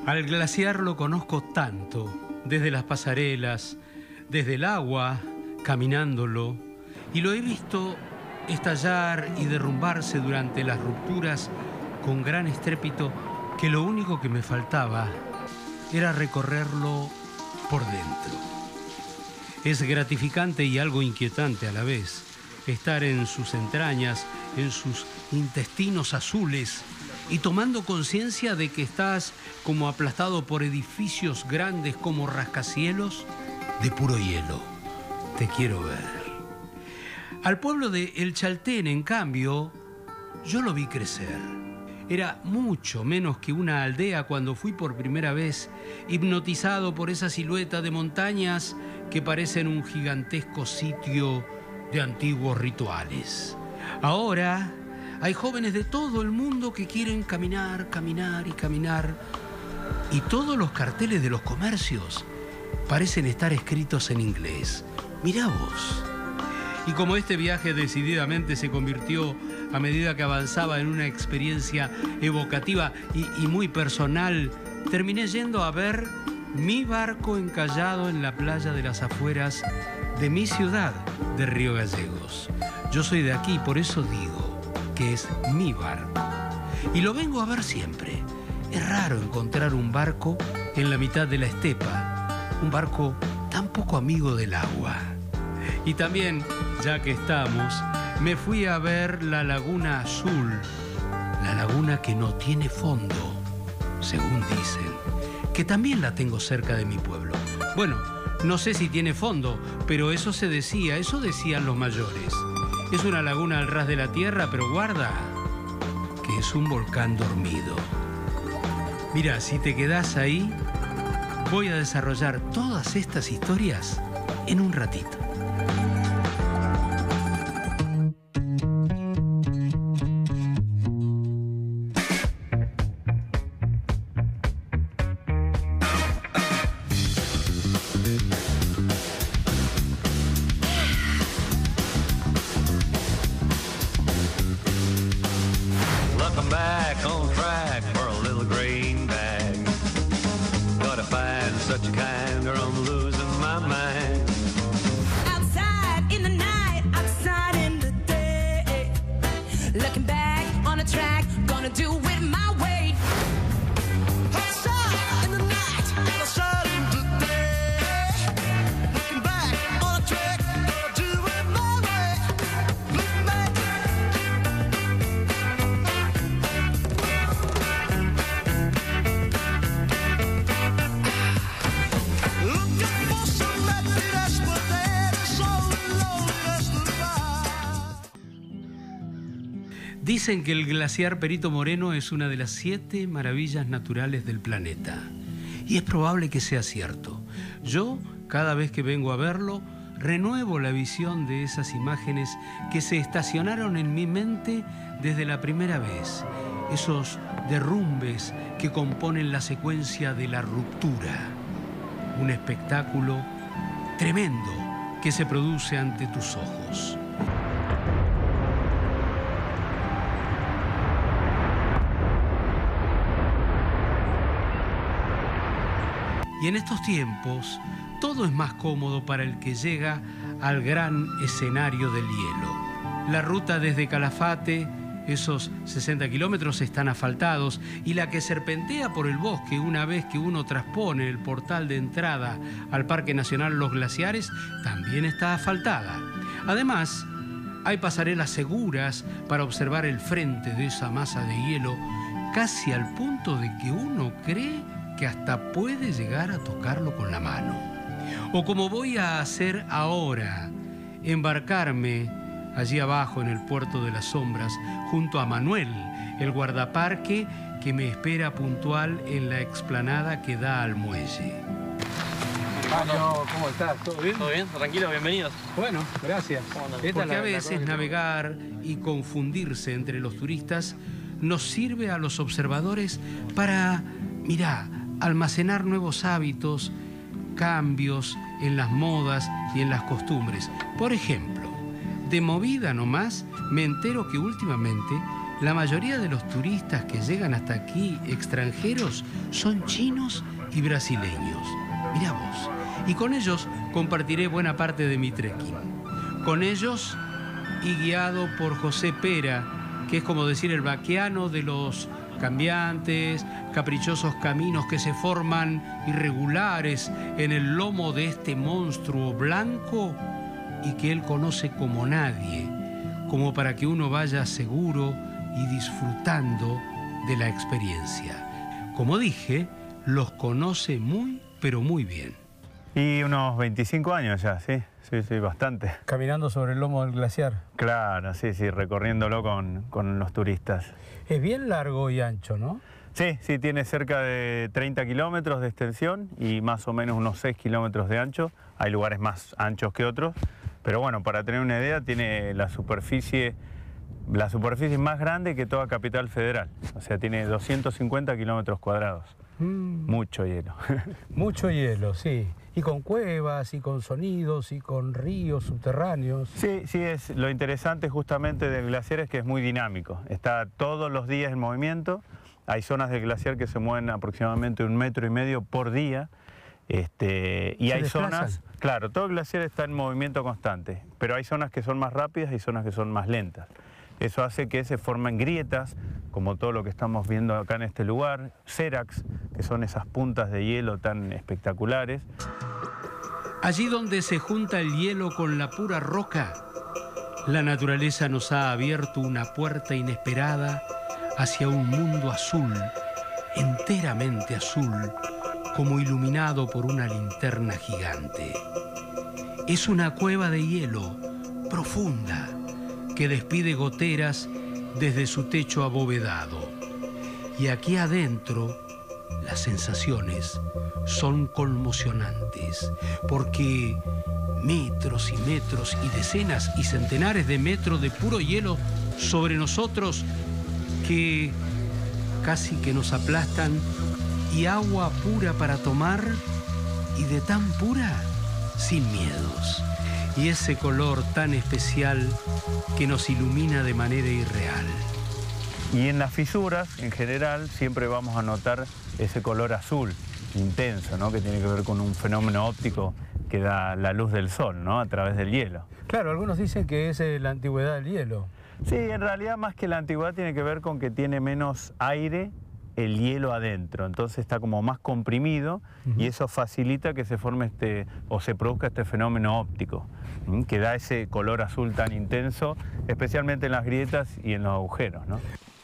Al glaciar lo conozco tanto, desde las pasarelas, desde el agua, caminándolo, y lo he visto estallar y derrumbarse durante las rupturas con gran estrépito, que lo único que me faltaba era recorrerlo por dentro. Es gratificante y algo inquietante a la vez estar en sus entrañas, en sus intestinos azules, y tomando conciencia de que estás como aplastado por edificios grandes como rascacielos de puro hielo. Te quiero ver. Al pueblo de El Chaltén, en cambio, yo lo vi crecer. Era mucho menos que una aldea cuando fui por primera vez, hipnotizado por esa silueta de montañas que parecen un gigantesco sitio de antiguos rituales. Ahora hay jóvenes de todo el mundo que quieren caminar, caminar y caminar. Y todos los carteles de los comercios parecen estar escritos en inglés. Mirá vos. Y como este viaje decididamente se convirtió, a medida que avanzaba, en una experiencia evocativa y muy personal, terminé yendo a ver mi barco encallado en la playa de las afueras de mi ciudad de Río Gallegos. Yo soy de aquí, por eso digo que es mi barco. Y lo vengo a ver siempre. Es raro encontrar un barco en la mitad de la estepa, un barco tan poco amigo del agua. Y también, ya que estamos, me fui a ver la Laguna Azul, la laguna que no tiene fondo, según dicen, que también la tengo cerca de mi pueblo. Bueno, no sé si tiene fondo, pero eso se decía, eso decían los mayores. Es una laguna al ras de la tierra, pero guarda, que es un volcán dormido. Mira, si te quedás ahí, voy a desarrollar todas estas historias en un ratito. Dicen que el glaciar Perito Moreno es una de las 7 maravillas naturales del planeta. Y es probable que sea cierto. Yo, cada vez que vengo a verlo, renuevo la visión de esas imágenes que se estacionaron en mi mente desde la primera vez. Esos derrumbes que componen la secuencia de la ruptura. Un espectáculo tremendo que se produce ante tus ojos. Y en estos tiempos, todo es más cómodo para el que llega al gran escenario del hielo. La ruta desde Calafate, esos 60 kilómetros, están asfaltados, y la que serpentea por el bosque una vez que uno transpone el portal de entrada al Parque Nacional Los Glaciares también está asfaltada. Además, hay pasarelas seguras para observar el frente de esa masa de hielo, casi al punto de que uno cree que hasta puede llegar a tocarlo con la mano. O como voy a hacer ahora, embarcarme allí abajo en el puerto de las sombras, junto a Manuel, el guardaparque que me espera puntual en la explanada que da al muelle. Mario, ¿cómo estás? ¿Todo bien? ¿Todo bien? Tranquilo, bienvenidos. Bueno, gracias. Porque a veces navegar y confundirse entre los turistas nos sirve a los observadores para, mirá, almacenar nuevos hábitos, cambios en las modas y en las costumbres. Por ejemplo, de movida nomás, me entero que últimamente la mayoría de los turistas que llegan hasta aquí, extranjeros, son chinos y brasileños. Mirá vos. Y con ellos compartiré buena parte de mi trekking. Con ellos y guiado por José Pera, que es como decir el vaqueano de los cambiantes, caprichosos caminos que se forman irregulares en el lomo de este monstruo blanco y que él conoce como nadie, como para que uno vaya seguro y disfrutando de la experiencia. Como dije, los conoce muy, pero muy bien. Y unos 25 años ya, sí, bastante. Caminando sobre el lomo del glaciar. Claro, sí, recorriéndolo con los turistas. Es bien largo y ancho, ¿no? Sí, tiene cerca de 30 kilómetros de extensión y más o menos unos 6 kilómetros de ancho. Hay lugares más anchos que otros, pero bueno, para tener una idea, tiene la superficie más grande que toda Capital Federal. O sea, tiene 250 kilómetros cuadrados. Mucho hielo. Mucho hielo, sí. Y con cuevas, y con sonidos, y con ríos subterráneos. Sí, es lo interesante justamente del glaciar es que es muy dinámico. Está todos los días en movimiento. Hay zonas del glaciar que se mueven aproximadamente 1,5 metros por día. Y hay zonas, claro, todo el glaciar está en movimiento constante, pero hay zonas que son más rápidas y zonas que son más lentas. Eso hace que se formen grietas, como todo lo que estamos viendo acá en este lugar, séracs, que son esas puntas de hielo tan espectaculares. Allí donde se junta el hielo con la pura roca, la naturaleza nos ha abierto una puerta inesperada hacia un mundo azul, enteramente azul, como iluminado por una linterna gigante. Es una cueva de hielo profunda que despide goteras desde su techo abovedado. Y aquí adentro las sensaciones son conmocionantes, porque metros y metros y decenas y centenares de metros de puro hielo sobre nosotros que casi que nos aplastan, y agua pura para tomar, y de tan pura, sin miedos. Y ese color tan especial que nos ilumina de manera irreal. Y en las fisuras, en general, siempre vamos a notar ese color azul intenso, ¿no? Que tiene que ver con un fenómeno óptico que da la luz del sol, ¿no? A través del hielo. Claro, algunos dicen que es la antigüedad del hielo. Sí, en realidad más que la antigüedad tiene que ver con que tiene menos aire el hielo adentro, entonces está como más comprimido y eso facilita que se forme o se produzca este fenómeno óptico, que da ese color azul tan intenso, especialmente en las grietas y en los agujeros, ¿no?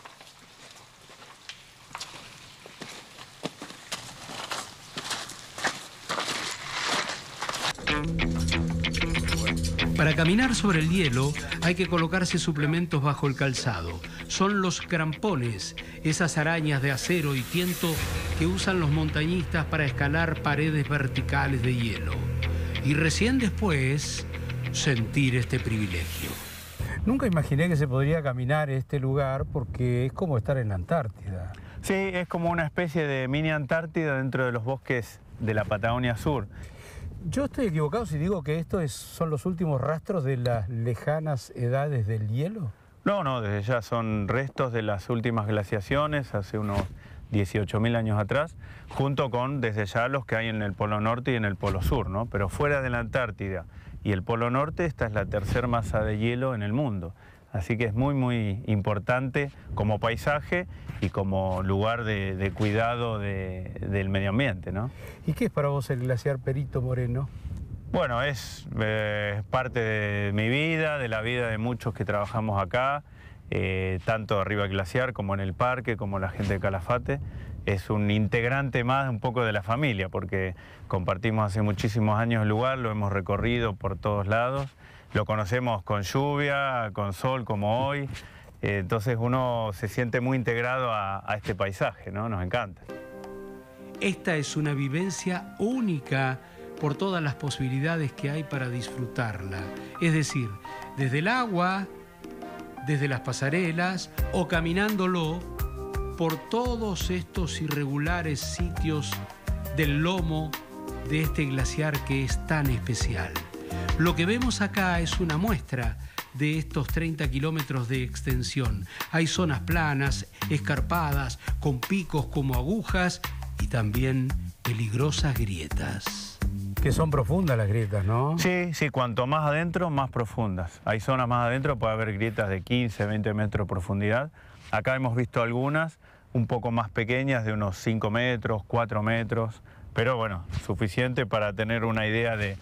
Para caminar sobre el hielo hay que colocarse suplementos bajo el calzado. Son los crampones, esas arañas de acero y tiento que usan los montañistas para escalar paredes verticales de hielo. Y recién después sentir este privilegio. Nunca imaginé que se podría caminar este lugar porque es como estar en la Antártida. Sí, es como una especie de mini Antártida dentro de los bosques de la Patagonia Sur. ¿Yo estoy equivocado si digo que estos son los últimos rastros de las lejanas edades del hielo? No, desde ya son restos de las últimas glaciaciones, hace unos 18.000 años atrás, junto con desde ya los que hay en el Polo Norte y en el Polo Sur, ¿no? Pero fuera de la Antártida y el Polo Norte, esta es la tercera masa de hielo en el mundo. Así que es muy importante como paisaje y como lugar de cuidado del medio ambiente, ¿no? ¿Y qué es para vos el glaciar Perito Moreno? Bueno, es parte de mi vida, de la vida de muchos que trabajamos acá, tanto arriba del glaciar como en el parque, como la gente de Calafate. Es un integrante más un poco de la familia, porque compartimos hace muchísimos años el lugar, lo hemos recorrido por todos lados, lo conocemos con lluvia, con sol como hoy, entonces uno se siente muy integrado a este paisaje, ¿no? Nos encanta. Esta es una vivencia única por todas las posibilidades que hay para disfrutarla. Es decir, desde el agua, desde las pasarelas o caminándolo por todos estos irregulares sitios del lomo de este glaciar que es tan especial. Lo que vemos acá es una muestra de estos 30 kilómetros de extensión. Hay zonas planas, escarpadas, con picos como agujas y también peligrosas grietas. Que son profundas las grietas, ¿no? Sí, sí, cuanto más adentro, más profundas. Hay zonas más adentro, puede haber grietas de 15, 20 metros de profundidad. Acá hemos visto algunas un poco más pequeñas, de unos 5 metros, 4 metros, pero bueno, suficiente para tener una idea de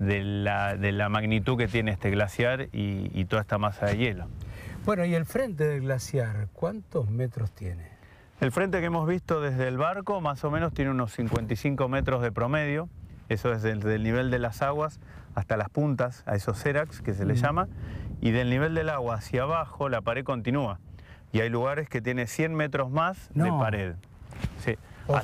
la magnitud que tiene este glaciar y toda esta masa de hielo. Bueno, y el frente del glaciar, ¿cuántos metros tiene? El frente que hemos visto desde el barco más o menos tiene unos 55 metros de promedio, eso es desde el nivel de las aguas hasta las puntas, a esos séracs que se le llama, y del nivel del agua hacia abajo la pared continúa. Y hay lugares que tiene 100 metros más de pared. Sí.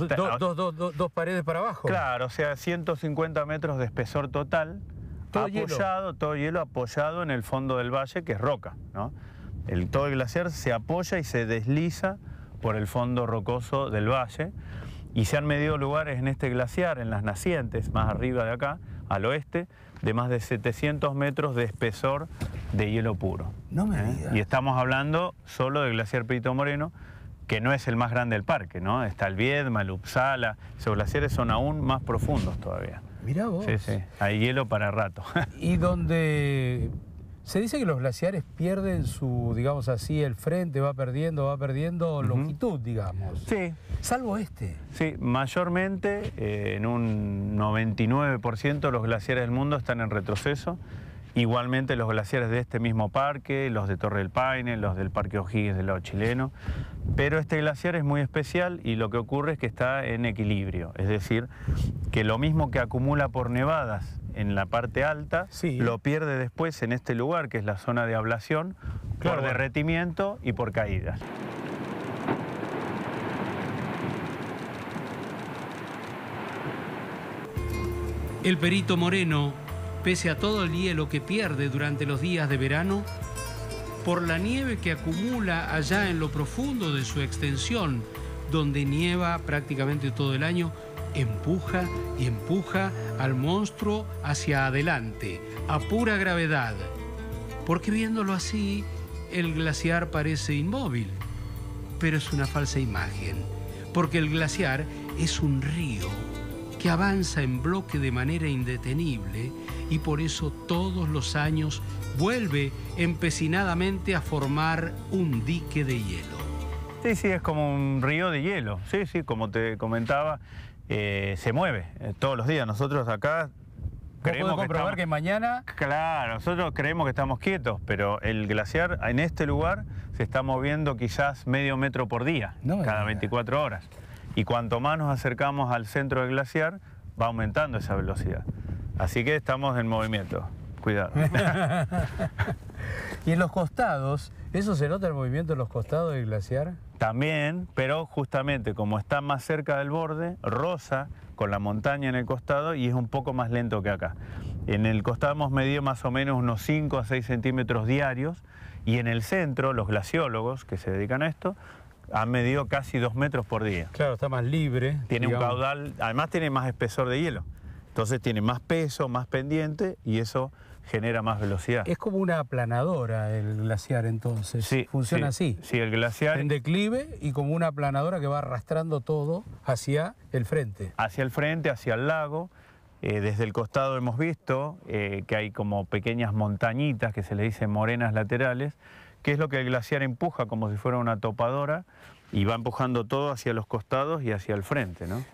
Dos paredes para abajo. Claro, o sea, 150 metros de espesor total, todo hielo apoyado en el fondo del valle, que es roca, ¿no? Todo el glaciar se apoya y se desliza por el fondo rocoso del valle, y se han medido lugares en este glaciar, en las nacientes, más arriba de acá, al oeste, de más de 700 metros de espesor de hielo puro. No me digas. Y estamos hablando solo del glaciar Perito Moreno, que no es el más grande del parque, ¿no? Está el Viedma, el Uppsala, esos glaciares son aún más profundos todavía. Mirá vos. Sí, sí, hay hielo para rato. Y donde se dice que los glaciares pierden su, digamos así, el frente va perdiendo longitud, digamos. Sí. Salvo este. Sí, mayormente, en un 99% los glaciares del mundo están en retroceso. Igualmente los glaciares de este mismo parque, los de Torre del Paine, los del Parque O'Higgins del lado chileno. Pero este glaciar es muy especial y lo que ocurre es que está en equilibrio. Es decir, que lo mismo que acumula por nevadas en la parte alta, lo pierde después en este lugar, que es la zona de ablación, por derretimiento y por caídas. El Perito Moreno, pese a todo el hielo que pierde durante los días de verano, por la nieve que acumula allá en lo profundo de su extensión, donde nieva prácticamente todo el año, empuja y empuja al monstruo hacia adelante, a pura gravedad. Porque viéndolo así, el glaciar parece inmóvil, pero es una falsa imagen, porque el glaciar es un río que avanza en bloque de manera indetenible y por eso todos los años vuelve empecinadamente a formar un dique de hielo. Sí, sí, es como un río de hielo. Sí, sí, como te comentaba, se mueve todos los días. Nosotros acá creemos comprobar que mañana... Claro, nosotros creemos que estamos quietos, pero el glaciar en este lugar se está moviendo quizás medio metro por día, cada 24 horas. Y cuanto más nos acercamos al centro del glaciar, va aumentando esa velocidad. Así que estamos en movimiento. Cuidado. Y en los costados, ¿eso se nota el movimiento en los costados del glaciar? También, pero justamente como está más cerca del borde, roza con la montaña en el costado y es un poco más lento que acá. En el costado hemos medido más o menos unos 5 a 6 centímetros diarios y en el centro, los glaciólogos que se dedican a esto, han medido casi 2 metros por día. Claro, está más libre. Tiene un caudal, además tiene más espesor de hielo. Entonces tiene más peso, más pendiente y eso genera más velocidad. Es como una aplanadora el glaciar entonces. Sí, funciona así. Sí, el glaciar... En declive y como una aplanadora que va arrastrando todo hacia el frente. Hacia el frente, hacia el lago. Desde el costado hemos visto que hay como pequeñas montañitas que se le dicen morenas laterales, que es lo que el glaciar empuja como si fuera una topadora y va empujando todo hacia los costados y hacia el frente, ¿no?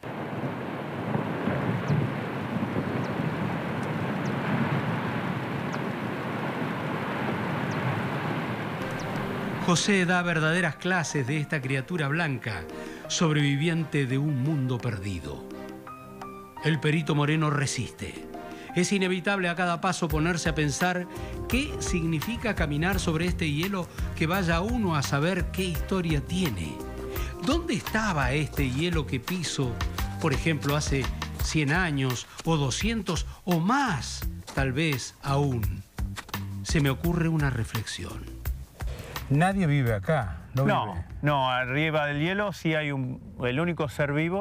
José da verdaderas clases de esta criatura blanca, sobreviviente de un mundo perdido. El Perito Moreno resiste. Es inevitable a cada paso ponerse a pensar qué significa caminar sobre este hielo que vaya uno a saber qué historia tiene. ¿Dónde estaba este hielo que piso, por ejemplo, hace 100 años o 200 o más, tal vez aún? Se me ocurre una reflexión. Nadie vive acá, No, arriba del hielo sí hay el único ser vivo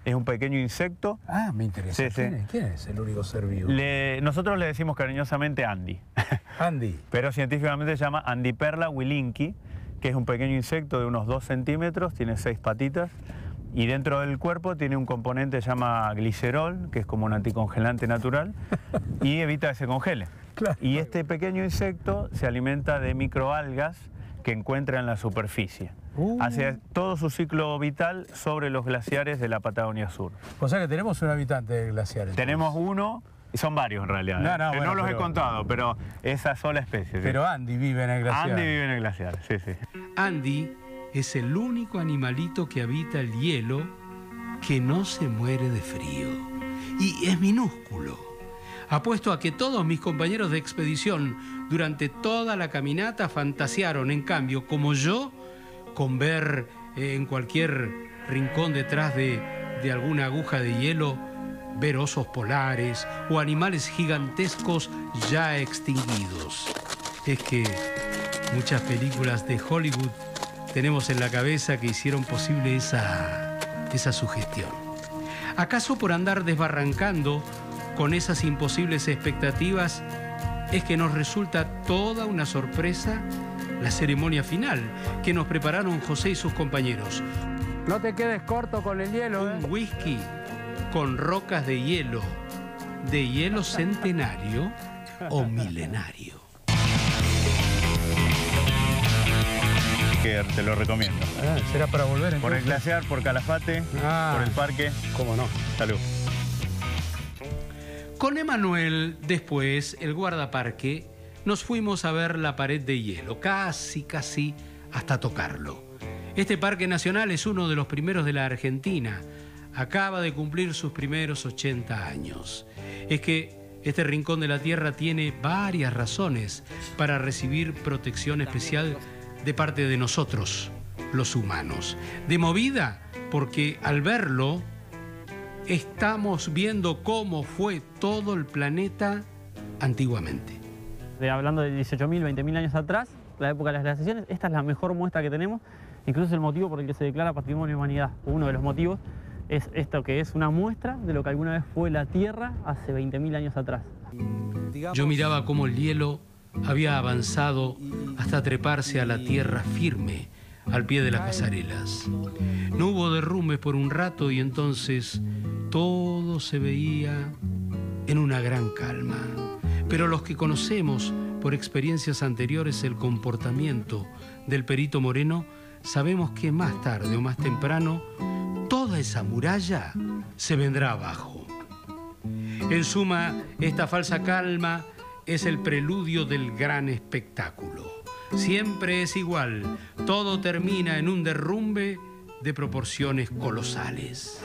es un pequeño insecto. Ah, me interesa. Sí, sí. ¿Quién es el único ser vivo? Nosotros le decimos cariñosamente Andy. Andy. Pero científicamente se llama Andiperla wilinki, que es un pequeño insecto de unos 2 centímetros, tiene 6 patitas. Y dentro del cuerpo tiene un componente que se llama glicerol, que es como un anticongelante natural, y evita que se congele. Claro. Y este pequeño insecto se alimenta de microalgas que encuentra en la superficie. Hace todo su ciclo vital sobre los glaciares de la Patagonia Sur. O sea que tenemos un habitante de glaciares. Tenemos uno, y son varios en realidad. No, Los he contado, pero esa sola especie. Pero ¿sí? Andy vive en el glaciar. Andy vive en el glaciar, sí, sí. Andy es el único animalito que habita el hielo que no se muere de frío. Y es minúsculo. Apuesto a que todos mis compañeros de expedición durante toda la caminata fantasearon, en cambio, como yo, con ver en cualquier rincón detrás de alguna aguja de hielo, ver osos polares o animales gigantescos ya extinguidos. Es que muchas películas de Hollywood tenemos en la cabeza que hicieron posible esa sugestión. ¿Acaso por andar desbarrancando con esas imposibles expectativas es que nos resulta toda una sorpresa la ceremonia final que nos prepararon José y sus compañeros? No te quedes corto con el hielo, Un whisky con rocas de hielo centenario o milenario. Que te lo recomiendo. ¿Será para volver entonces? Por el glaciar, por Calafate, por el parque. ¿Cómo no? Salud. Con Emanuel, después, el guardaparque, nos fuimos a ver la pared de hielo, casi hasta tocarlo. Este parque nacional es uno de los primeros de la Argentina. Acaba de cumplir sus primeros 80 años. Es que este rincón de la Tierra tiene varias razones para recibir protección especial de parte de nosotros, los humanos. De movida, porque al verlo, estamos viendo cómo fue todo el planeta antiguamente. Hablando de 18.000, 20.000 años atrás, la época de las glaciaciones, esta es la mejor muestra que tenemos, incluso el motivo por el que se declara Patrimonio de Humanidad. Uno de los motivos es esto, que es una muestra de lo que alguna vez fue la Tierra hace 20.000 años atrás. Yo miraba cómo el hielo había avanzado hasta treparse a la tierra firme al pie de las pasarelas. No hubo derrumbes por un rato y entonces todo se veía en una gran calma. Pero los que conocemos por experiencias anteriores el comportamiento del Perito Moreno, sabemos que más tarde o más temprano toda esa muralla se vendrá abajo. En suma, esta falsa calma es el preludio del gran espectáculo. Siempre es igual, todo termina en un derrumbe de proporciones colosales.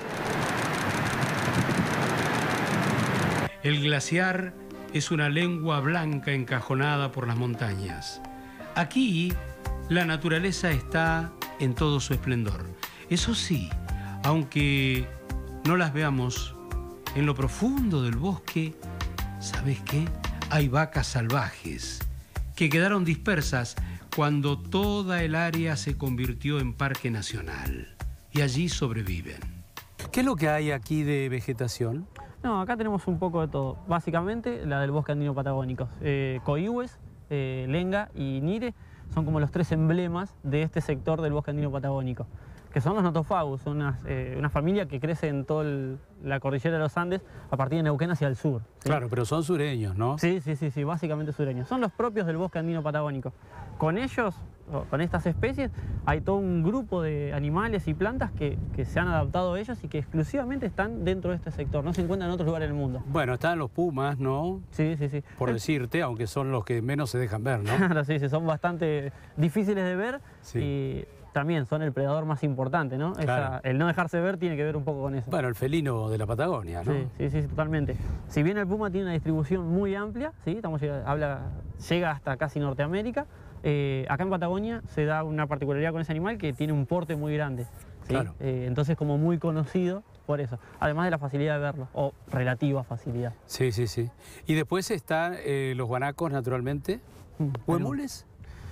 El glaciar es una lengua blanca encajonada por las montañas. Aquí, la naturaleza está en todo su esplendor. Eso sí, aunque no las veamos en lo profundo del bosque, ¿sabes qué? Hay vacas salvajes que quedaron dispersas cuando toda el área se convirtió en parque nacional y allí sobreviven. ¿Qué es lo que hay aquí de vegetación? No, acá tenemos un poco de todo. Básicamente, la del bosque andino patagónico. Coihúes, lenga y nire son como los 3 emblemas de este sector del bosque andino patagónico, que son los notofagus, una familia que crece en toda la cordillera de los Andes a partir de Neuquén hacia el sur. ¿Sí? Claro, pero son sureños, ¿no? Sí, básicamente sureños. Son los propios del bosque andino patagónico. Con ellos, con estas especies, hay todo un grupo de animales y plantas que se han adaptado a ellos y que exclusivamente están dentro de este sector, no se encuentran en otros lugares del mundo. Bueno, están los pumas, ¿no? Sí. Por decirte, aunque son los que menos se dejan ver, ¿no? Claro, sí, son bastante difíciles de ver y también son el predador más importante, ¿no? Claro. El no dejarse ver tiene que ver un poco con eso. Bueno, el felino de la Patagonia, ¿no? Sí, totalmente. Si bien el puma tiene una distribución muy amplia, ¿sí? Llega hasta casi Norteamérica, acá en Patagonia se da una particularidad con ese animal que tiene un porte muy grande. ¿sí? Claro. Entonces como muy conocido por eso, además de la facilidad de verlo, o relativa facilidad. Sí. Y después están los guanacos, naturalmente. ¿Huemules?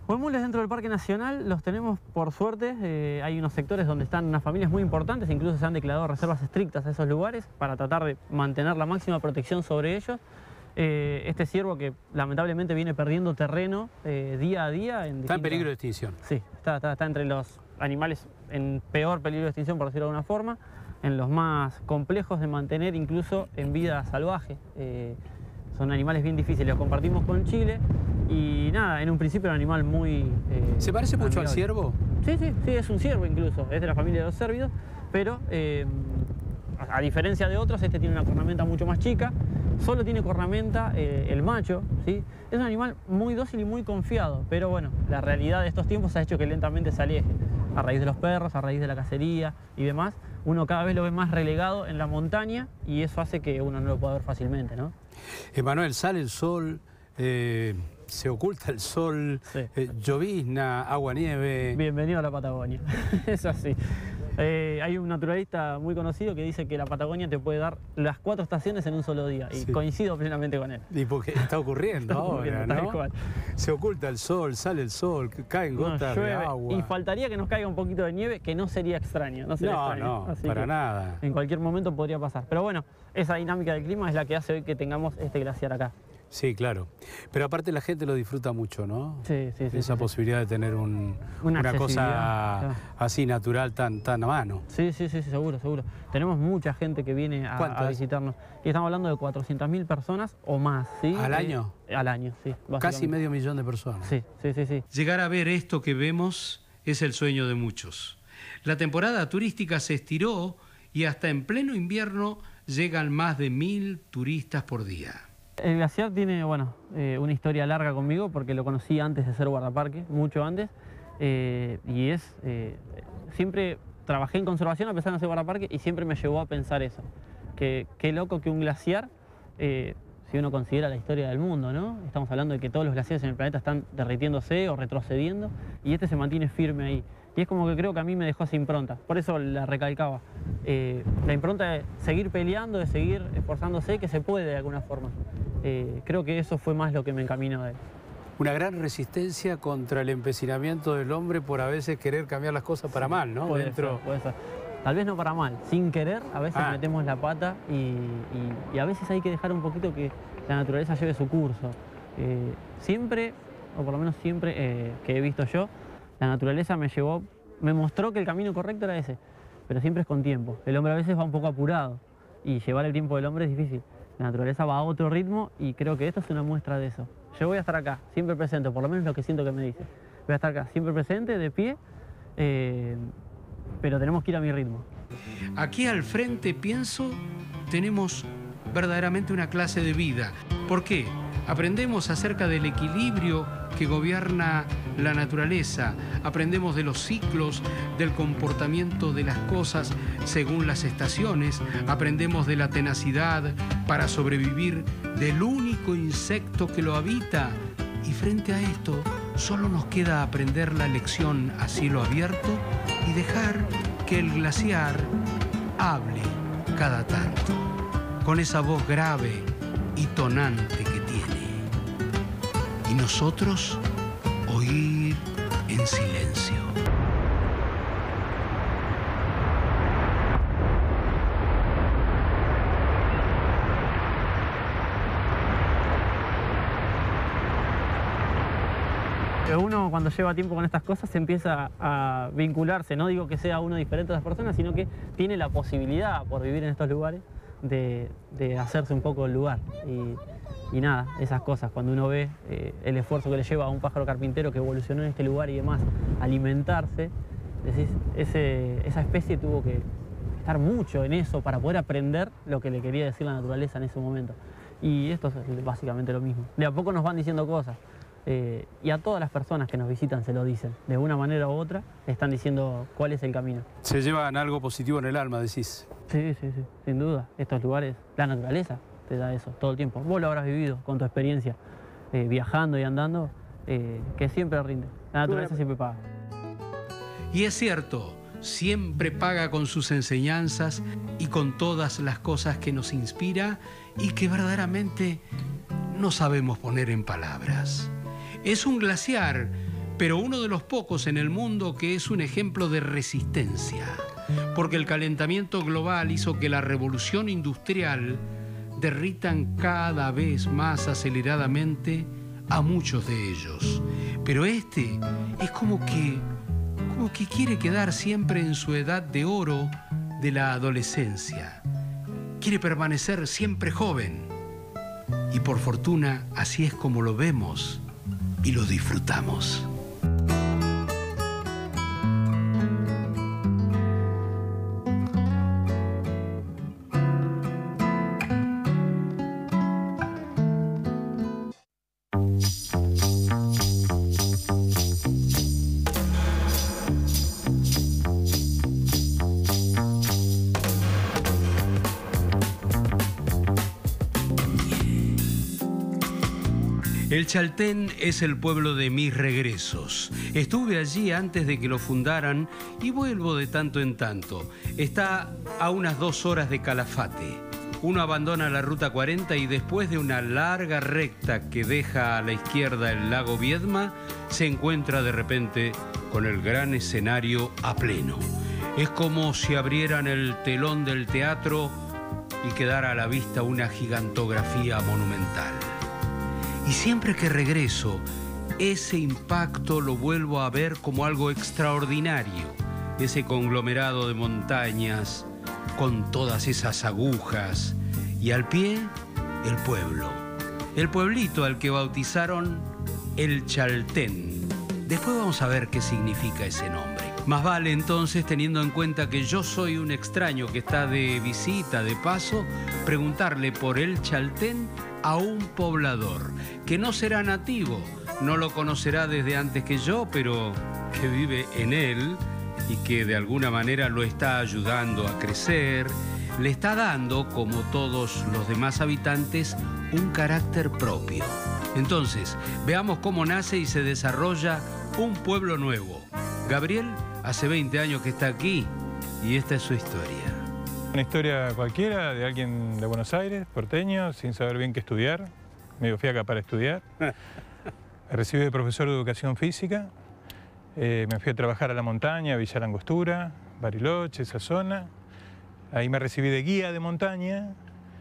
Huemules dentro del Parque Nacional los tenemos por suerte, hay unos sectores donde están unas familias muy importantes, incluso se han declarado reservas estrictas a esos lugares para tratar de mantener la máxima protección sobre ellos. Este ciervo que lamentablemente viene perdiendo terreno día a día. Está en peligro de extinción. Sí, está entre los animales en peor peligro de extinción, por decirlo de alguna forma, en los más complejos de mantener incluso en vida salvaje. Son animales bien difíciles, los compartimos con Chile y nada, en un principio era un animal muy... ¿Se parece mucho amigable. al ciervo? Sí, es un ciervo incluso, es de la familia de los cérvidos, pero a diferencia de otros, este tiene una cornamenta mucho más chica, solo tiene cornamenta el macho, ¿sí? Es un animal muy dócil y muy confiado, pero bueno, la realidad de estos tiempos ha hecho que lentamente se aleje, a raíz de los perros, a raíz de la cacería y demás, uno cada vez lo ve más relegado en la montaña y eso hace que uno no lo pueda ver fácilmente, ¿no? Emanuel, sale el sol, se oculta el sol, Sí. llovizna, agua, nieve. Bienvenido a la Patagonia, es así. Hay un naturalista muy conocido que dice que la Patagonia te puede dar las 4 estaciones en un solo día y Sí. coincido plenamente con él. Y porque está ocurriendo Está ocurriendo, ahora, tal ¿no? cual. Se oculta el sol, sale el sol, caen No, gotas de llueve, agua. y faltaría que nos caiga un poquito de nieve, que no sería extraño. No, sería extraño. No, Así para que nada. En cualquier momento podría pasar. Pero bueno, esa dinámica del clima es la que hace hoy que tengamos este glaciar acá. Sí, claro. Pero aparte la gente lo disfruta mucho, ¿no? Sí. Esa posibilidad de tener una accesibilidad, cosa claro. así natural tan a mano. Sí, seguro. Tenemos mucha gente que viene a ¿Cuántas? visitarnos. Y estamos hablando de 400.000 personas o más, ¿sí? ¿Al año? Al año, sí. Casi básicamente. 500.000 de personas. Sí. Llegar a ver esto que vemos es el sueño de muchos. La temporada turística se estiró y hasta en pleno invierno llegan más de 1000 turistas por día. El glaciar tiene, bueno, una historia larga conmigo porque lo conocí antes de ser guardaparque, mucho antes. Siempre trabajé en conservación a pesar de no ser guardaparque y siempre me llevó a pensar eso. Qué loco que un glaciar, si uno considera la historia del mundo, ¿no? Estamos hablando de que todos los glaciares en el planeta están derritiéndose o retrocediendo y este se mantiene firme ahí. Y es como que creo que a mí me dejó esa impronta, por eso la recalcaba. La impronta de seguir peleando, de seguir esforzándose, que se puede de alguna forma. Creo que eso fue más lo que me encaminó de él. Una gran resistencia contra el empecinamiento del hombre por a veces querer cambiar las cosas para mal, ¿no? Puede ser. Tal vez no para mal, sin querer, a veces metemos la pata y a veces hay que dejar un poquito que la naturaleza lleve su curso. Siempre, o por lo menos siempre que he visto yo, la naturaleza me mostró que el camino correcto era ese, pero siempre es con tiempo. El hombre a veces va un poco apurado y llevar el tiempo del hombre es difícil. La naturaleza va a otro ritmo y creo que esto es una muestra de eso. Yo voy a estar acá, siempre presente, por lo menos lo que siento que me dice. Voy a estar acá, siempre presente, de pie, pero tenemos que ir a mi ritmo. Aquí al frente, pienso, tenemos verdaderamente una clase de vida. ¿Por qué? Aprendemos acerca del equilibrio que gobierna la naturaleza, aprendemos de los ciclos, del comportamiento de las cosas según las estaciones, aprendemos de la tenacidad para sobrevivir del único insecto que lo habita. Y frente a esto, solo nos queda aprender la lección a cielo abierto y dejar que el glaciar hable cada tanto, con esa voz grave y tonante que tiene. Y nosotros oír en silencio. Uno cuando lleva tiempo con estas cosas se empieza a vincularse, no digo que sea uno diferente a las personas, sino que tiene la posibilidad por vivir en estos lugares de hacerse un poco el lugar. Y nada, esas cosas, cuando uno ve el esfuerzo que le lleva a un pájaro carpintero que evolucionó en este lugar y demás, alimentarse, decís, esa especie tuvo que estar mucho en eso para poder aprender lo que le quería decir la naturaleza en ese momento. Y esto es básicamente lo mismo. De a poco nos van diciendo cosas. Y a todas las personas que nos visitan se lo dicen, de una manera u otra, le están diciendo cuál es el camino. Se llevan algo positivo en el alma, decís. Sí, sin duda. Estos lugares, la naturaleza te da eso todo el tiempo. Vos lo habrás vivido con tu experiencia, viajando y andando, que siempre rinde. La naturaleza siempre paga. Y es cierto, siempre paga con sus enseñanzas y con todas las cosas que nos inspira y que verdaderamente no sabemos poner en palabras. Es un glaciar, pero uno de los pocos en el mundo que es un ejemplo de resistencia, porque el calentamiento global hizo que la revolución industrial derritan cada vez más aceleradamente a muchos de ellos. Pero este es como que quiere quedar siempre en su edad de oro de la adolescencia. Quiere permanecer siempre joven. Y por fortuna, así es como lo vemos y lo disfrutamos. El Chaltén es el pueblo de mis regresos. Estuve allí antes de que lo fundaran y vuelvo de tanto en tanto. Está a unas 2 horas de Calafate. Uno abandona la ruta 40 y después de una larga recta que deja a la izquierda el lago Viedma, se encuentra de repente con el gran escenario a pleno. Es como si abrieran el telón del teatro y quedara a la vista una gigantografía monumental. Y siempre que regreso, ese impacto lo vuelvo a ver como algo extraordinario. Ese conglomerado de montañas, con todas esas agujas. Y al pie, el pueblo. El pueblito al que bautizaron el Chaltén. Después vamos a ver qué significa ese nombre. Más vale entonces, teniendo en cuenta que yo soy un extraño que está de visita, de paso, preguntarle por el Chaltén a un poblador, que no será nativo, no lo conocerá desde antes que yo, pero que vive en él y que de alguna manera lo está ayudando a crecer, le está dando, como todos los demás habitantes, un carácter propio. Entonces, veamos cómo nace y se desarrolla un pueblo nuevo. Gabriel hace 20 años que está aquí y esta es su historia. Una historia cualquiera de alguien de Buenos Aires, porteño, sin saber bien qué estudiar. Medio fiaca para estudiar. Me recibí de profesor de educación física. Me fui a trabajar a la montaña, Villa La Angostura, Bariloche, esa zona. Ahí me recibí de guía de montaña.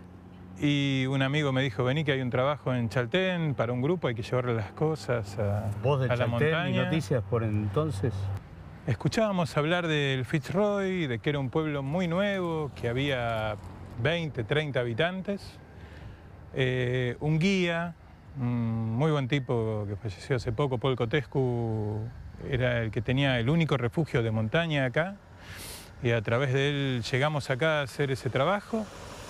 Y un amigo me dijo, vení que hay un trabajo en Chaltén para un grupo, hay que llevarle las cosas a la montaña. ¿Y noticias por entonces? Escuchábamos hablar del Fitzroy, de que era un pueblo muy nuevo, que había 20, 30 habitantes. Un guía, un muy buen tipo que falleció hace poco, Paul Cotescu, era el que tenía el único refugio de montaña acá. Y a través de él llegamos acá a hacer ese trabajo.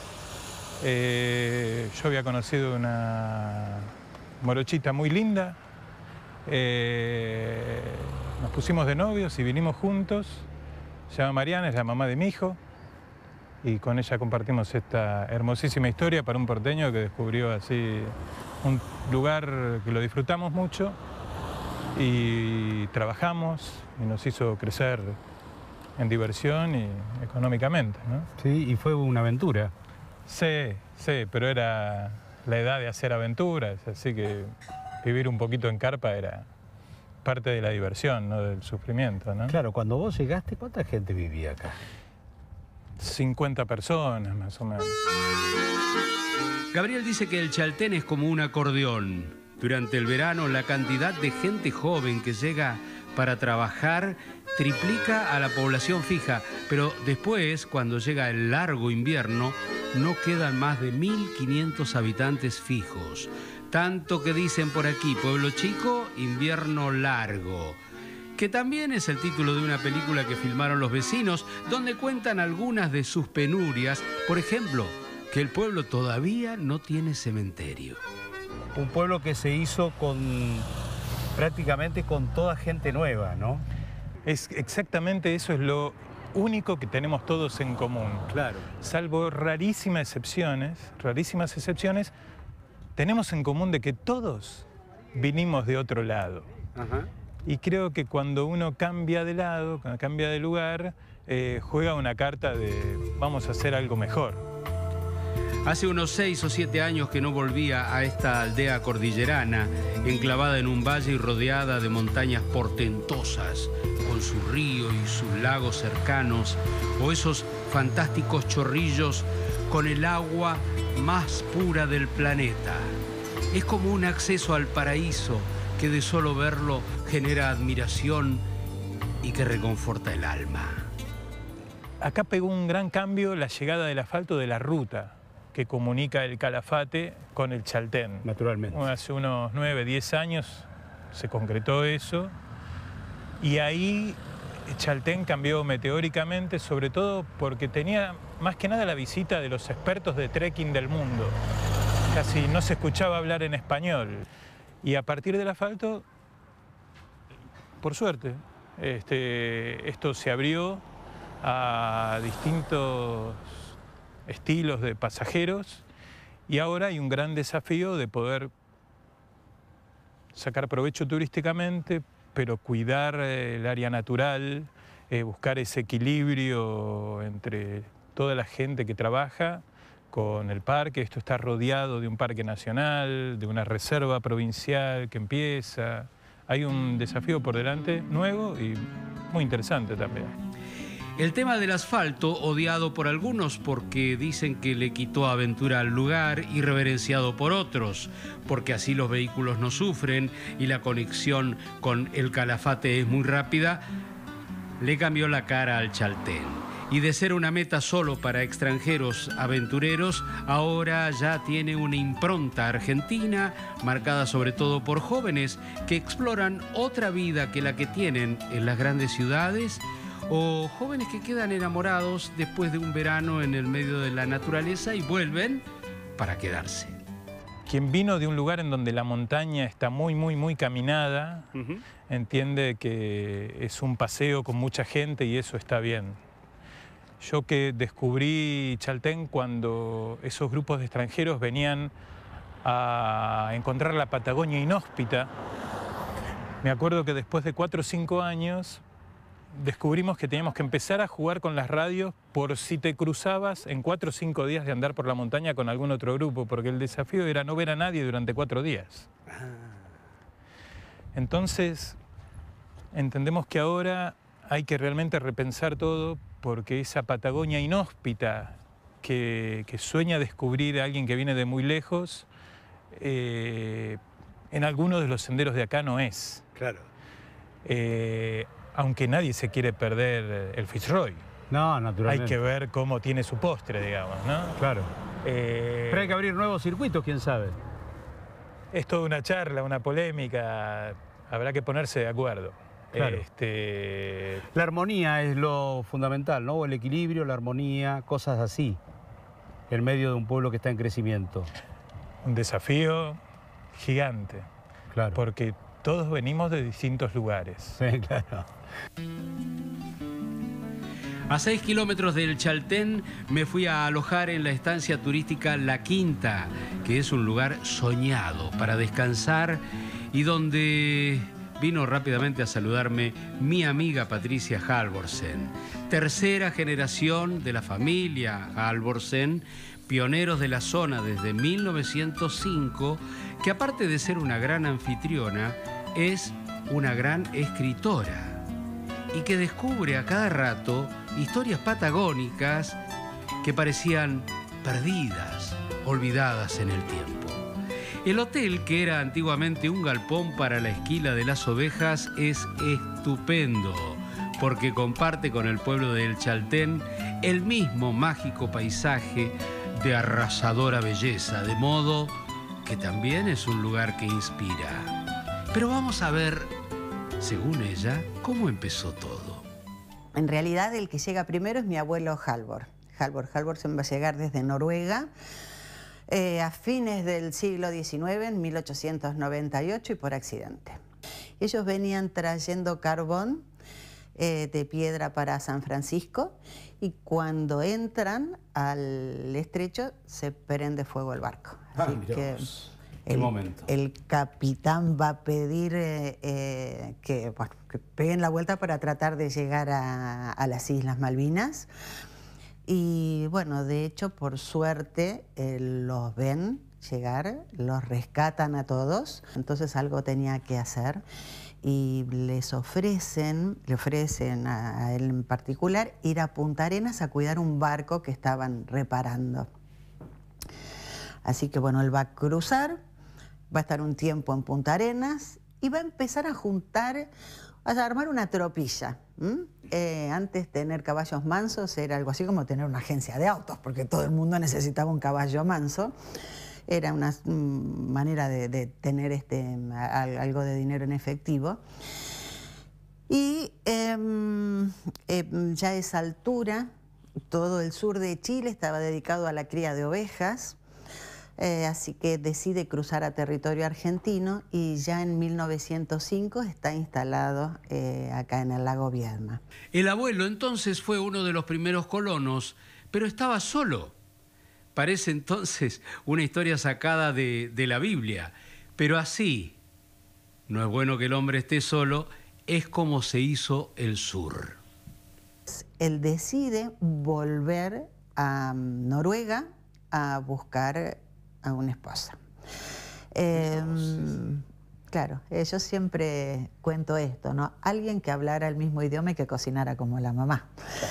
Yo había conocido una morochita muy linda. Nos pusimos de novios y vinimos juntos. Se llama Mariana, es la mamá de mi hijo. Y con ella compartimos esta hermosísima historia para un porteño que descubrió así un lugar que lo disfrutamos mucho. Y trabajamos y nos hizo crecer en diversión y económicamente, ¿no? Sí, y fue una aventura. Sí, pero era la edad de hacer aventuras, así que vivir un poquito en carpa era parte de la diversión, no del sufrimiento, ¿no? Claro, cuando vos llegaste, ¿cuánta gente vivía acá? 50 personas, más o menos. Gabriel dice que el Chaltén es como un acordeón. Durante el verano, la cantidad de gente joven que llega para trabajar triplica a la población fija, pero después, cuando llega el largo invierno, no quedan más de 1.500 habitantes fijos. Tanto que dicen por aquí, pueblo chico, invierno largo. Que también es el título de una película que filmaron los vecinos, donde cuentan algunas de sus penurias. Por ejemplo, que el pueblo todavía no tiene cementerio. Un pueblo que se hizo prácticamente con toda gente nueva, ¿no? Es exactamente eso, es lo único que tenemos todos en común. Claro. Salvo rarísimas excepciones, tenemos en común de que todos vinimos de otro lado. Ajá. Y creo que cuando uno cambia de lado, cuando cambia de lugar, juega una carta de vamos a hacer algo mejor. Hace unos 6 o 7 años que no volvía a esta aldea cordillerana, enclavada en un valle y rodeada de montañas portentosas, con su río y sus lagos cercanos, o esos fantásticos chorrillos con el agua más pura del planeta. Es como un acceso al paraíso que de solo verlo genera admiración y que reconforta el alma. Acá pegó un gran cambio la llegada del asfalto de la ruta que comunica el Calafate con el Chaltén. Naturalmente. Hace unos 9, 10 años se concretó eso y ahí Chaltén cambió meteóricamente, sobre todo porque tenía más que nada la visita de los expertos de trekking del mundo. Casi no se escuchaba hablar en español. Y a partir del asfalto, por suerte, esto se abrió a distintos estilos de pasajeros y ahora hay un gran desafío de poder sacar provecho turísticamente, pero cuidar el área natural, buscar ese equilibrio entre toda la gente que trabaja con el parque. Esto está rodeado de un parque nacional, de una reserva provincial que empieza. Hay un desafío por delante nuevo y muy interesante también. El tema del asfalto, odiado por algunos porque dicen que le quitó aventura al lugar y reverenciado por otros, porque así los vehículos no sufren y la conexión con el Calafate es muy rápida, le cambió la cara al Chaltén. Y de ser una meta solo para extranjeros aventureros, ahora ya tiene una impronta argentina, marcada sobre todo por jóvenes que exploran otra vida que la que tienen en las grandes ciudades, o jóvenes que quedan enamorados después de un verano en el medio de la naturaleza y vuelven para quedarse. Quien vino de un lugar en donde la montaña está muy caminada, entiende que es un paseo con mucha gente y eso está bien. Yo que descubrí Chaltén cuando esos grupos de extranjeros venían a encontrar la Patagonia inhóspita, me acuerdo que después de 4 o 5 años descubrimos que teníamos que empezar a jugar con las radios por si te cruzabas en 4 o 5 días de andar por la montaña con algún otro grupo, porque el desafío era no ver a nadie durante 4 días. Entonces, entendemos que ahora hay que realmente repensar todo, porque esa Patagonia inhóspita que sueña descubrir a alguien que viene de muy lejos, en algunos de los senderos de acá no es. Claro. Aunque nadie se quiere perder el Fitzroy. No, naturalmente. Hay que ver cómo tiene su postre, digamos, ¿no? Claro. Pero hay que abrir nuevos circuitos, quién sabe. Es toda una charla, una polémica, habrá que ponerse de acuerdo. Claro. La armonía es lo fundamental, ¿no? O el equilibrio, la armonía, cosas así, en medio de un pueblo que está en crecimiento. Un desafío gigante. Claro. Porque todos venimos de distintos lugares. Sí, claro. A 6 kilómetros del Chaltén me fui a alojar en la estancia turística La Quinta, que es un lugar soñado para descansar y donde vino rápidamente a saludarme mi amiga Patricia Halvorsen, tercera generación de la familia Halvorsen, pioneros de la zona desde 1905, que aparte de ser una gran anfitriona, es una gran escritora y que descubre a cada rato historias patagónicas que parecían perdidas, olvidadas en el tiempo. El hotel, que era antiguamente un galpón para la esquila de las ovejas, es estupendo porque comparte con el pueblo del Chaltén el mismo mágico paisaje de arrasadora belleza, de modo que también es un lugar que inspira. Pero vamos a ver, según ella, cómo empezó todo. En realidad, el que llega primero es mi abuelo Halvor. Halvorsen va a llegar desde Noruega a fines del siglo XIX, en 1898, y por accidente. Ellos venían trayendo carbón de piedra para San Francisco y cuando entran al estrecho se prende fuego el barco. Así que el capitán va a pedir que peguen la vuelta para tratar de llegar a las Islas Malvinas. Y bueno, de hecho, por suerte, los ven llegar, los rescatan a todos, entonces algo tenía que hacer y le ofrecen a él en particular ir a Punta Arenas a cuidar un barco que estaban reparando. Así que bueno, él va a cruzar, va a estar un tiempo en Punta Arenas y va a empezar a juntar, a armar una tropilla. Antes tener caballos mansos era algo así como tener una agencia de autos, porque todo el mundo necesitaba un caballo manso. Era una manera de tener algo de dinero en efectivo. Y ya a esa altura, todo el sur de Chile estaba dedicado a la cría de ovejas, así que decide cruzar a territorio argentino y ya en 1905 está instalado acá en el lago Viedma. El abuelo entonces fue uno de los primeros colonos, pero estaba solo. Parece entonces una historia sacada de la Biblia, pero así, no es bueno que el hombre esté solo, es como se hizo el sur. Él decide volver a Noruega a buscar a una esposa. Claro, yo siempre cuento esto, ¿no? Alguien que hablara el mismo idioma y que cocinara como la mamá.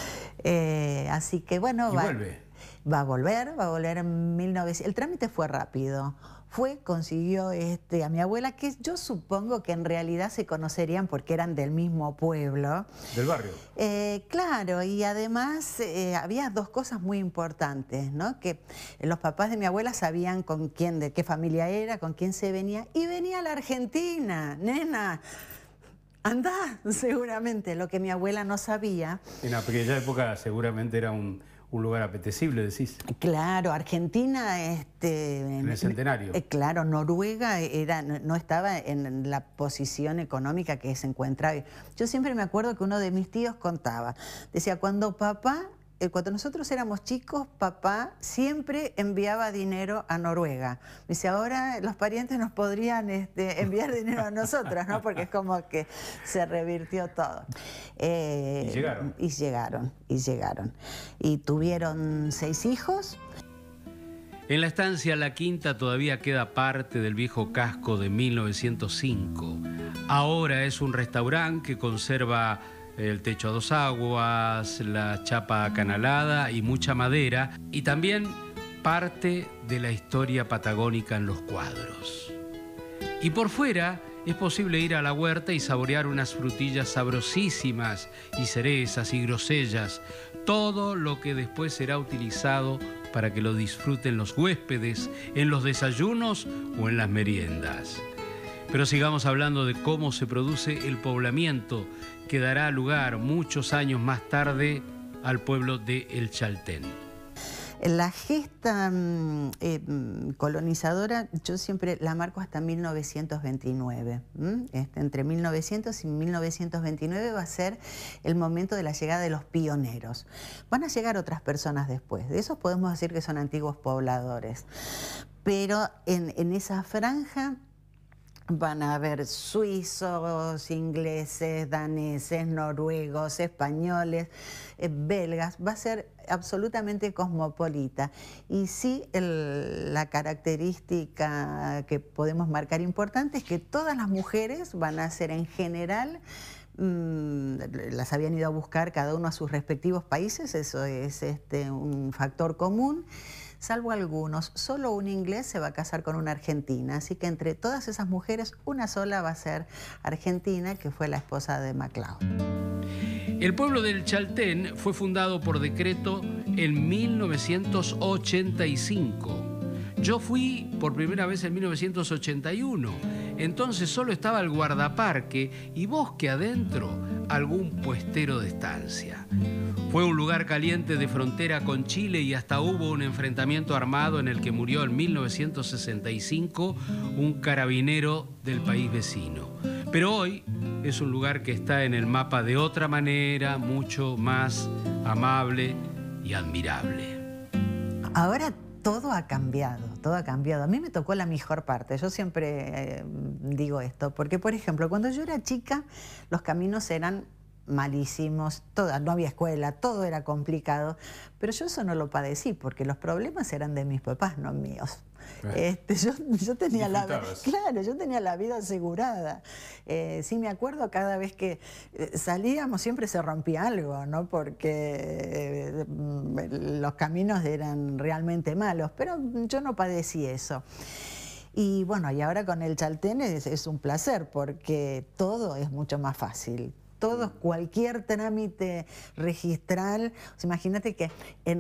Así que bueno, va a volver en 1900. El trámite fue rápido. Consiguió a mi abuela, que yo supongo que en realidad se conocerían porque eran del mismo pueblo. ¿Del barrio? Claro, y además había dos cosas muy importantes, ¿no? Que los papás de mi abuela sabían de qué familia era, con quién se venía, y venía a la Argentina, nena. Andá, seguramente, lo que mi abuela no sabía. En aquella época seguramente era un lugar apetecible, decís. Claro, Argentina... en el centenario. Claro, Noruega no estaba en la posición económica que se encuentra hoy. Yo siempre me acuerdo que uno de mis tíos contaba, decía, cuando nosotros éramos chicos, papá siempre enviaba dinero a Noruega. Dice, ahora los parientes nos podrían enviar dinero a nosotros, ¿no? Porque es como que se revirtió todo. Y llegaron. Y llegaron. Y tuvieron 6 hijos. En la estancia La Quinta todavía queda parte del viejo casco de 1905. Ahora es un restaurante que conserva el techo a 2 aguas, la chapa acanalada y mucha madera, y también parte de la historia patagónica en los cuadros. Y por fuera es posible ir a la huerta y saborear unas frutillas sabrosísimas y cerezas y grosellas, todo lo que después será utilizado para que lo disfruten los huéspedes en los desayunos o en las meriendas. Pero sigamos hablando de cómo se produce el poblamiento que dará lugar muchos años más tarde al pueblo de El Chaltén. La gesta colonizadora yo siempre la marco hasta 1929. Entre 1900 y 1929 va a ser el momento de la llegada de los pioneros. Van a llegar otras personas después. De esos podemos decir que son antiguos pobladores. Pero en esa franja van a haber suizos, ingleses, daneses, noruegos, españoles, belgas. Va a ser absolutamente cosmopolita. Y sí, la característica que podemos marcar importante es que todas las mujeres van a ser en general, las habían ido a buscar cada uno a sus respectivos países, eso es un factor común. Salvo algunos, solo un inglés se va a casar con una argentina, así que entre todas esas mujeres, una sola va a ser argentina, que fue la esposa de MacLeod. El pueblo del Chaltén fue fundado por decreto en 1985. Yo fui por primera vez en 1981, entonces solo estaba el guardaparque y bosque adentro, algún puestero de estancia. Fue un lugar caliente de frontera con Chile y hasta hubo un enfrentamiento armado en el que murió en 1965 un carabinero del país vecino. Pero hoy es un lugar que está en el mapa de otra manera, mucho más amable y admirable. Ahora todo ha cambiado, todo ha cambiado. A mí me tocó la mejor parte, yo siempre digo esto, porque por ejemplo, cuando yo era chica, los caminos eran malísimos, no había escuela, todo era complicado, pero yo eso no lo padecí porque los problemas eran de mis papás, no míos. Yo tenía yo tenía la vida asegurada. Sí me acuerdo cada vez que salíamos siempre se rompía algo, ¿no? Porque los caminos eran realmente malos, pero yo no padecí eso. Y bueno, y ahora con el Chaltén es un placer porque todo es mucho más fácil. Cualquier trámite registral, o sea, imagínate que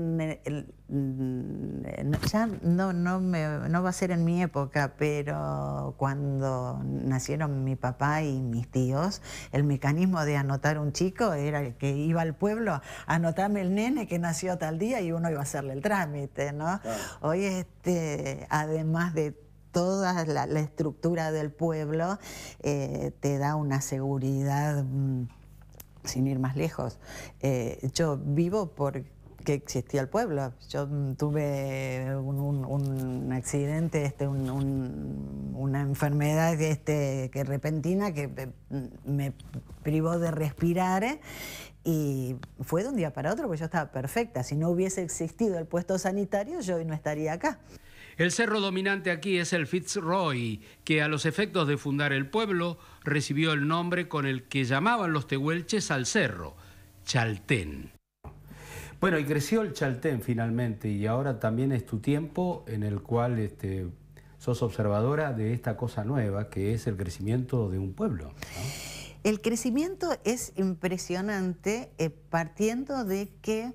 ya no va a ser en mi época, pero cuando nacieron mi papá y mis tíos, el mecanismo de anotar un chico era el que iba al pueblo a anotarme el nene que nació tal día y uno iba a hacerle el trámite, ¿no? Claro. Hoy, además de toda la estructura del pueblo, te da una seguridad sin ir más lejos. Yo vivo porque existía el pueblo. Yo tuve un accidente, una enfermedad que repentina que me privó de respirar. Y fue de un día para otro porque yo estaba perfecta. Si no hubiese existido el puesto sanitario, yo hoy no estaría acá. El cerro dominante aquí es el Fitzroy, que a los efectos de fundar el pueblo recibió el nombre con el que llamaban los tehuelches al cerro, Chaltén. Bueno, y creció el Chaltén finalmente, y ahora también es tu tiempo en el cual sos observadora de esta cosa nueva, que es el crecimiento de un pueblo, ¿no? El crecimiento es impresionante, partiendo de que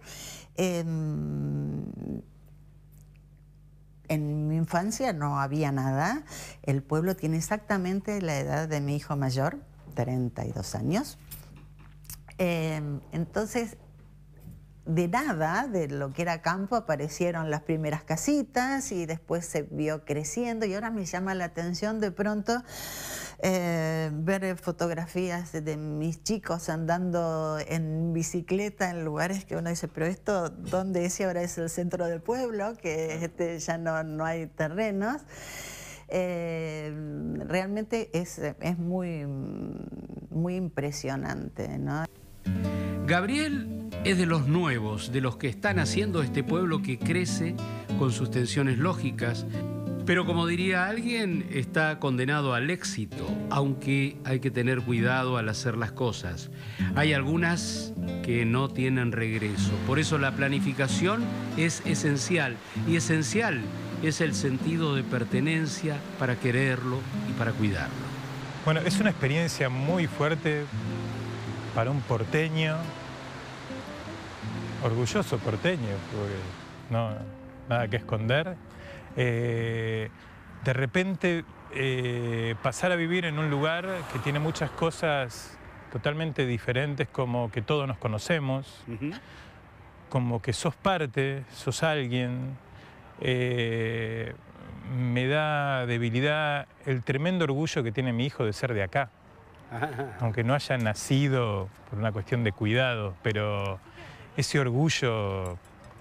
en mi infancia no había nada. El pueblo tiene exactamente la edad de mi hijo mayor, 32 años. Entonces, de nada, de lo que era campo, aparecieron las primeras casitas y después se vio creciendo, y ahora me llama la atención de pronto ver fotografías de mis chicos andando en bicicleta en lugares que uno dice, pero esto, ¿dónde es? Y ahora es el centro del pueblo, que ya no hay terrenos. Realmente es muy, muy impresionante, ¿no? Gabriel es de los nuevos, de los que están haciendo este pueblo que crece con sus tensiones lógicas, pero como diría alguien, está condenado al éxito, aunque hay que tener cuidado al hacer las cosas. Hay algunas que no tienen regreso, por eso la planificación es esencial, y esencial es el sentido de pertenencia para quererlo y para cuidarlo. Bueno, es una experiencia muy fuerte para un porteño, orgulloso porteño, porque no, nada que esconder. De repente pasar a vivir en un lugar que tiene muchas cosas totalmente diferentes, como que todos nos conocemos, como que sos parte, sos alguien. Me da debilidad el tremendo orgullo que tiene mi hijo de ser de acá. Aunque no haya nacido por una cuestión de cuidado, pero ese orgullo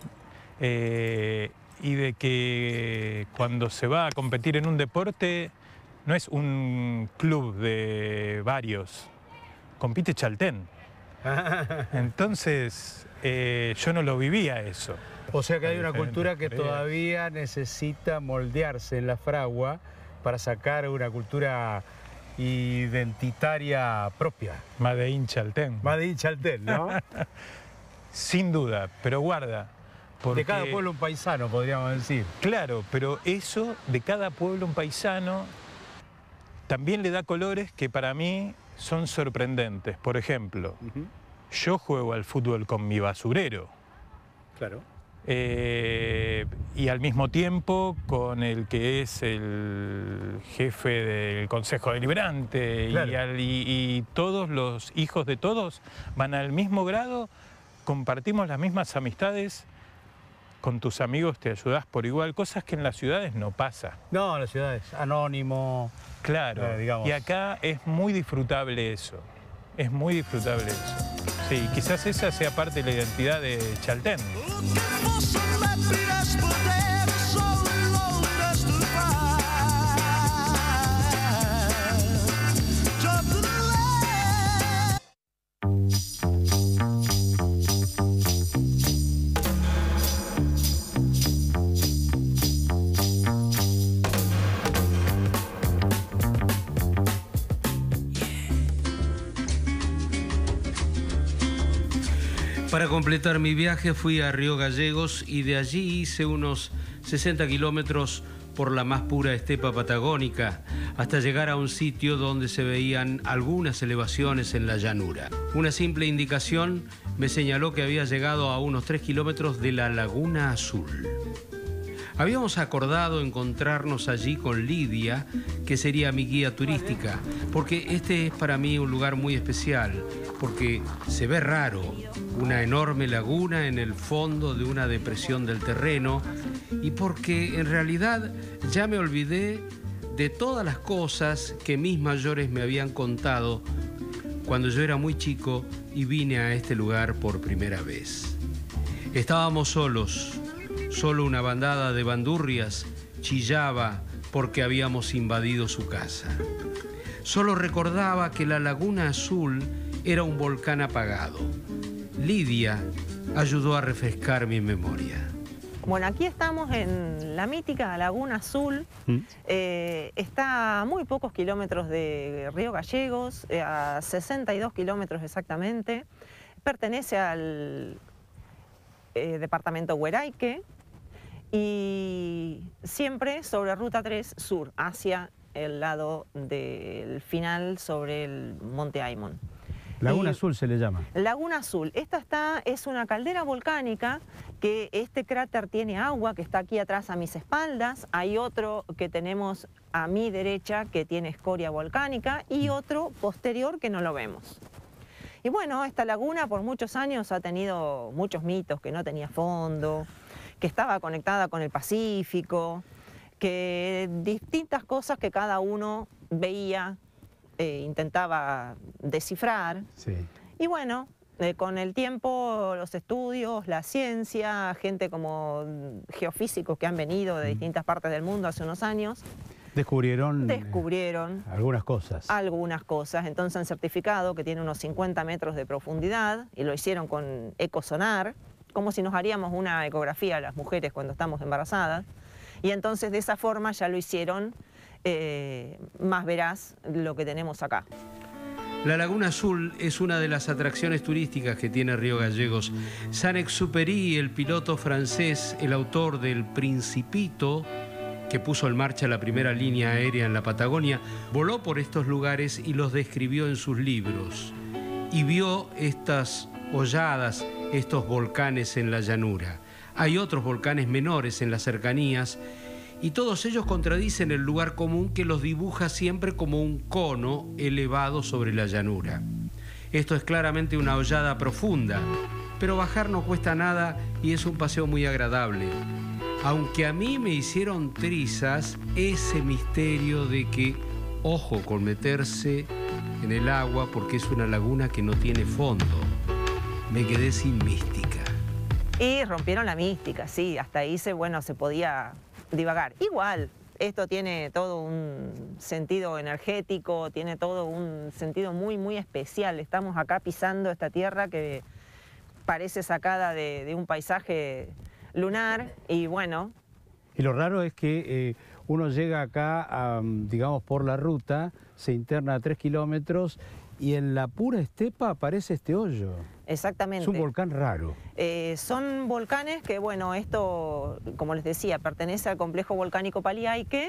y de que cuando se va a competir en un deporte no es un club de varios, compite Chaltén. Entonces yo no lo vivía eso. O sea que hay una cultura que todavía necesita moldearse en la fragua para sacar una cultura identitaria propia. Made in Chaltén. Made in Chaltén, ¿no? Sin duda, pero guarda. Porque... De cada pueblo un paisano, podríamos decir. Claro, pero eso de cada pueblo un paisano también le da colores que para mí son sorprendentes. Por ejemplo, yo juego al fútbol con mi basurero. Claro. Y al mismo tiempo con el que es el jefe del Consejo Deliberante, claro. y todos los hijos de todos van al mismo grado, compartimos las mismas amistades, con tus amigos te ayudás por igual, cosas que en las ciudades no pasa. No, en las ciudades, anónimo. Claro, digamos. Y acá es muy disfrutable eso, es muy disfrutable eso. Sí, quizás esa sea parte de la identidad de Chaltén. completar mi viaje fui a Río Gallegos y de allí hice unos 60 kilómetros por la más pura estepa patagónica, hasta llegar a un sitio donde se veían algunas elevaciones en la llanura. Una simple indicación me señaló que había llegado a unos 3 kilómetros de la Laguna Azul. Habíamos acordado encontrarnos allí con Lidia, que sería mi guía turística, porque este es para mí un lugar muy especial, porque se ve raro, una enorme laguna en el fondo de una depresión del terreno, y porque en realidad ya me olvidé de todas las cosas que mis mayores me habían contado cuando yo era muy chico y vine a este lugar por primera vez. Estábamos solos. Solo una bandada de bandurrias chillaba porque habíamos invadido su casa. Solo recordaba que la Laguna Azul era un volcán apagado. Lidia ayudó a refrescar mi memoria. Bueno, aquí estamos en la mítica Laguna Azul. Está a muy pocos kilómetros de Río Gallegos, a 62 kilómetros exactamente. Pertenece al departamento Hueraique. Y siempre sobre Ruta 3 Sur, hacia el lado del final sobre el Monte Aymon. Laguna Azul se le llama. Laguna Azul. Esta es una caldera volcánica que este cráter tiene agua, que está aquí atrás a mis espaldas. Hay otro que tenemos a mi derecha que tiene escoria volcánica y otro posterior que no lo vemos. Y bueno, esta laguna por muchos años ha tenido muchos mitos, que no tenía fondo, que estaba conectada con el Pacífico, que distintas cosas que cada uno veía, intentaba descifrar. Sí. Y bueno, con el tiempo, los estudios, la ciencia, gente como geofísicos que han venido de distintas partes del mundo hace unos años, Descubrieron algunas cosas. Algunas cosas. Entonces han certificado que tiene unos 50 metros de profundidad y lo hicieron con ecosonar, como si nos haríamos una ecografía a las mujeres cuando estamos embarazadas. Y entonces de esa forma ya lo hicieron más veraz lo que tenemos acá. La Laguna Azul es una de las atracciones turísticas que tiene Río Gallegos. Saint-Exupéry, el piloto francés, el autor del Principito, que puso en marcha la primera línea aérea en la Patagonia, voló por estos lugares y los describió en sus libros. Y vio estas holladas, estos volcanes en la llanura. Hay otros volcanes menores en las cercanías y todos ellos contradicen el lugar común que los dibuja siempre como un cono elevado sobre la llanura. Esto es claramente una hollada profunda, pero bajar no cuesta nada y es un paseo muy agradable. Aunque a mí me hicieron trizas ese misterio de que, ojo con meterse en el agua porque es una laguna que no tiene fondo. Me quedé sin mística. Y rompieron la mística, sí, hasta ahí se podía divagar. Igual, esto tiene todo un sentido energético, tiene todo un sentido muy, muy especial. Estamos acá pisando esta tierra que parece sacada de un paisaje lunar y bueno. Y lo raro es que uno llega acá, digamos, por la ruta, se interna a 3 kilómetros y en la pura estepa aparece este hoyo. Exactamente. Es un volcán raro. Son volcanes que, bueno, esto, como les decía, pertenece al complejo volcánico Paliaique.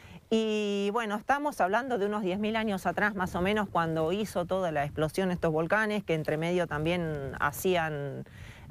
Y bueno, estamos hablando de unos 10.000 años atrás, más o menos, cuando hizo toda la explosión estos volcanes, que entre medio también hacían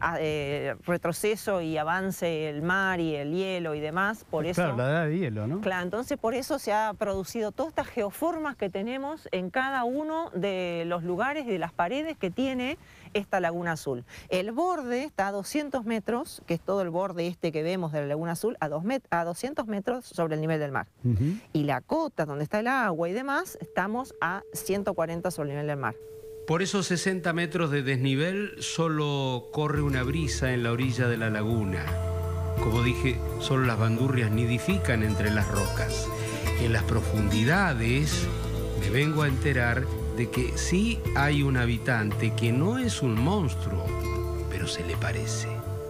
retroceso y avance el mar y el hielo y demás. Por eso, claro, la edad de hielo, ¿no? Claro, entonces por eso se ha producido todas estas geoformas que tenemos en cada uno de los lugares y de las paredes que tiene esta Laguna Azul. El borde está a 200 metros, que es todo el borde este que vemos de la Laguna Azul, a 200 metros sobre el nivel del mar. Y la cota donde está el agua y demás, estamos a 140 sobre el nivel del mar. Por esos 60 metros de desnivel solo corre una brisa en la orilla de la laguna. Como dije, solo las bandurrias nidifican entre las rocas. En las profundidades me vengo a enterar de que sí hay un habitante que no es un monstruo, pero se le parece.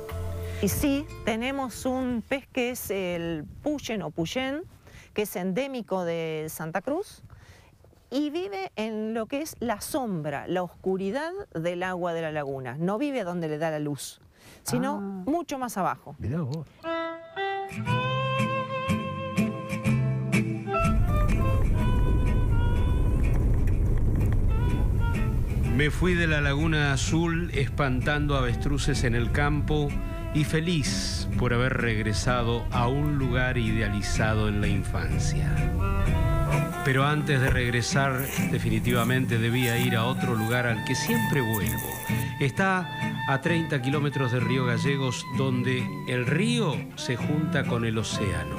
Y sí, tenemos un pez que es el puyen o puyén, que es endémico de Santa Cruz. y vive en lo que es la sombra, la oscuridad del agua de la laguna. No vive donde le da la luz, sino mucho más abajo. Mirá vos. Me fui de la Laguna Azul espantando avestruces en el campo y feliz por haber regresado a un lugar idealizado en la infancia. Pero antes de regresar, definitivamente debía ir a otro lugar al que siempre vuelvo. Está a 30 kilómetros de Río Gallegos, donde el río se junta con el océano.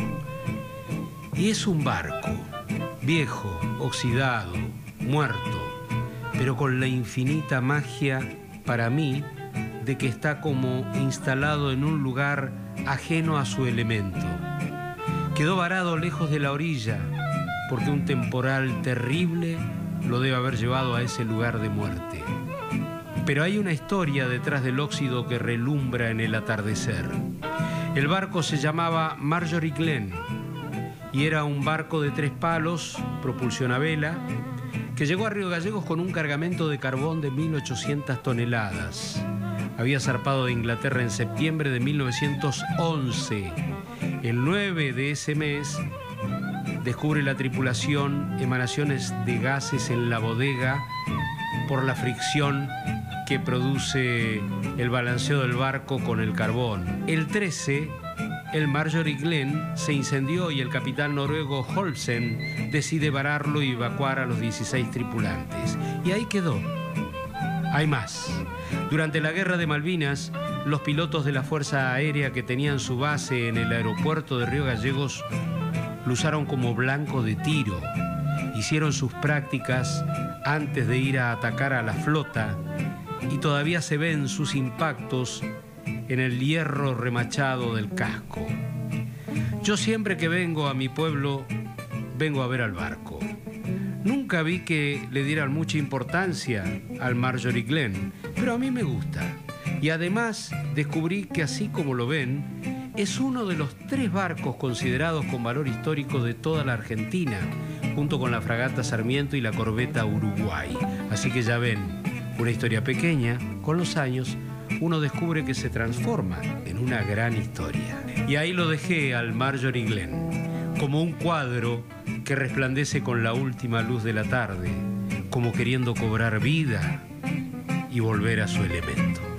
Y es un barco, viejo, oxidado, muerto, pero con la infinita magia, para mí, de que está como instalado en un lugar ajeno a su elemento. Quedó varado lejos de la orilla, porque un temporal terrible lo debe haber llevado a ese lugar de muerte. Pero hay una historia detrás del óxido que relumbra en el atardecer. El barco se llamaba Marjorie Glen y era un barco de 3 palos, propulsión a vela, que llegó a Río Gallegos con un cargamento de carbón de 1.800 toneladas. Había zarpado de Inglaterra en septiembre de 1911. El 9 de ese mes descubre la tripulación emanaciones de gases en la bodega por la fricción que produce el balanceo del barco con el carbón. El 13, el Marjorie Glen se incendió y el capitán noruego Holsen decide vararlo y evacuar a los 16 tripulantes. Y ahí quedó. Hay más. Durante la Guerra de Malvinas, los pilotos de la Fuerza Aérea que tenían su base en el aeropuerto de Río Gallegos lo usaron como blanco de tiro. Hicieron sus prácticas antes de ir a atacar a la flota y todavía se ven sus impactos en el hierro remachado del casco. Yo siempre que vengo a mi pueblo, vengo a ver al barco. Nunca vi que le dieran mucha importancia al Marjorie Glen, pero a mí me gusta. Y además descubrí que así como lo ven, es uno de los 3 barcos considerados con valor histórico de toda la Argentina, junto con la fragata Sarmiento y la corbeta Uruguay. Así que ya ven, una historia pequeña, con los años, uno descubre que se transforma en una gran historia. Y ahí lo dejé al Marjorie Glen, como un cuadro que resplandece con la última luz de la tarde, como queriendo cobrar vida y volver a su elemento.